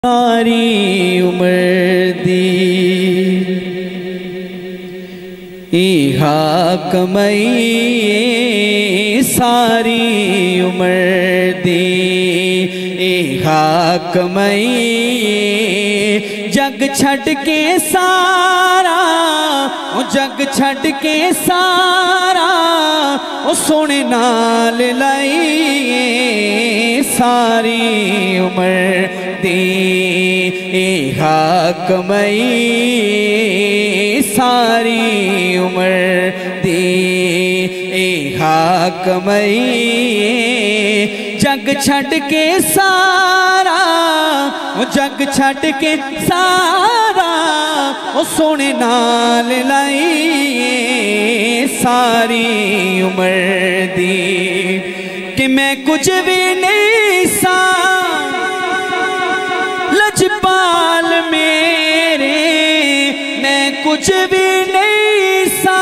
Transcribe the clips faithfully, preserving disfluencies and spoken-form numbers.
सारी उम्र दी इहा कमाई सारी उम्र दी इहा कमाई जग छड़ के सारा ओ जग छड़ के सारा ओ सोने नाल लाई सारी उम्र दी इहा कमाई सारी उम्र दी इहा कमाई जग छड़ के सारा ओ जग छड़ के सारा ओ सोने नाल लाई सारी उम्र दी कि मैं कुछ भी नहीं सा लजपाल मेरे मैं कुछ भी नहीं सा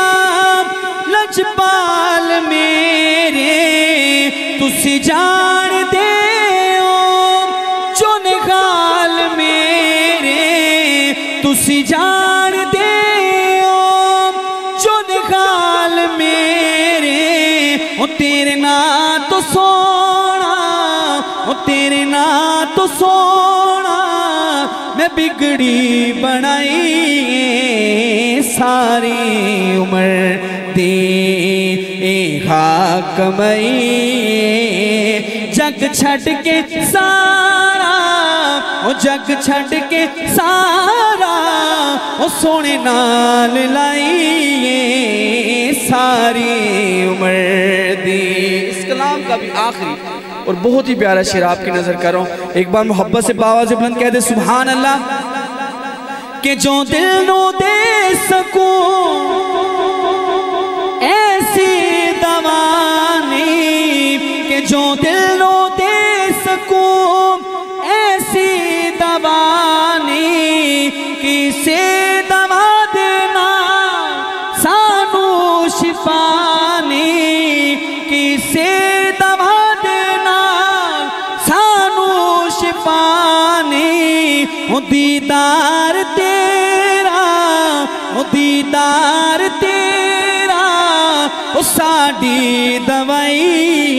लजपाल मेरे तुसी जान दे हो जो निगाल मेरे तुसी जान दे हो जो निगाल मेरे ओ तेरे ना तो सोना ओ तेरे ना तो सोना मैं बिगड़ी बनाई सारी उम्र दी इहा कमाई जग छड़ के सारा ओ जग छड़ के सारा ओ सोने नाल लाई सारी उम्र दी। इस कलाम का भी आखिरी और बहुत ही प्यारा शेर आपकी नजर कर रहा हूं, एक बार मोहब्बत से बावाज़ बुलंद कह दे सुभान अल्लाह। के जो दिल नो दे सकूं ऐसी दवानी के जो दिल नो दे सकूं ऐसी दवानी किसे दवा देना सानू शिफानी किसे दवा देना सानू शिफानी ओ दीदार तेरा ओ दीदार तेरा ओ साडी दवाई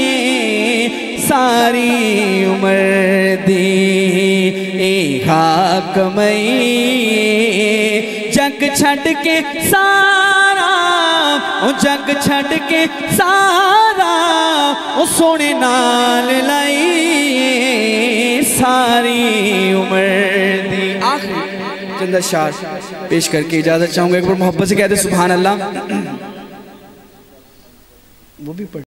सारी उम्र दी इहा कमाई जग छड़ के सारा ओ जग छड़ के सारा ओ सोने नाल लाई सारी उम्र दी। आखिरी चंद अशआर पेश करके इजाजत चाहूंगा, एक बार मोहब्बत से कहते सुभान अल्लाह। वो भी पढ़